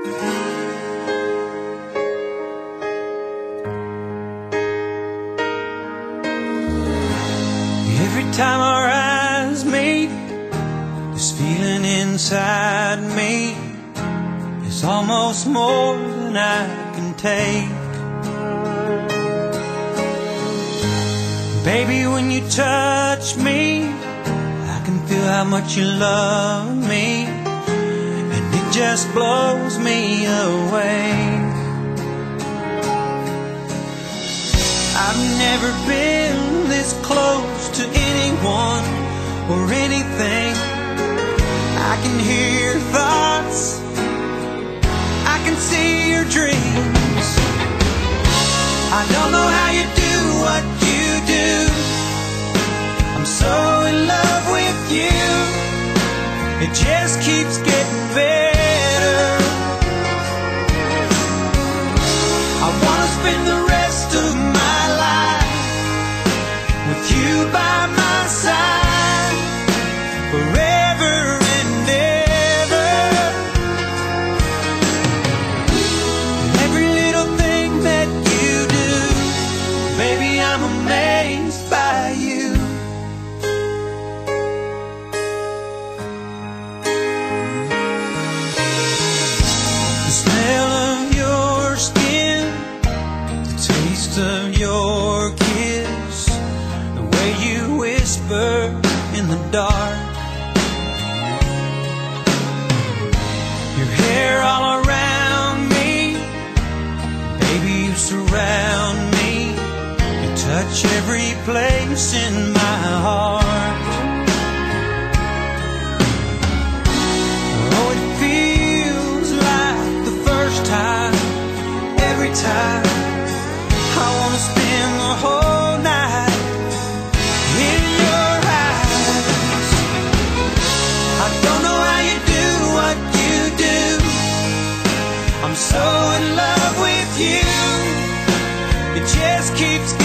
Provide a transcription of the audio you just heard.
Every time our eyes meet, this feeling inside me is almost more than I can take. Baby, when you touch me, I can feel how much you love me, and it just blows me away. I've never been this close to anyone or anything. I can hear your thoughts, I can see your dreams. I don't know how you do what you do. I'm so in love with you. It just keeps getting better. I wanna spend the rest of my life with you by my side, forever and ever. Every little thing that you do, baby, I'm amazed by you. The smell of your skin, the taste of your kiss, the way you whisper in the dark, your hair all around me, baby, you surround me, you touch every place in my heart. Oh, it feels like the first time, every time. I wanna spend the whole night in your eyes. I don't know how you do what you do. I'm so in love with you. It just keeps